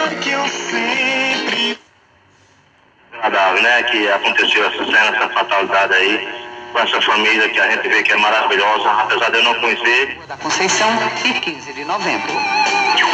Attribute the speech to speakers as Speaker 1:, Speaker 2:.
Speaker 1: que eu sempre...
Speaker 2: Agradável, né? Que aconteceu essa cena, essa fatalidade aí, com essa família que a gente vê que é maravilhosa, apesar de eu não conhecer.
Speaker 3: Da Conceição e 15 de novembro.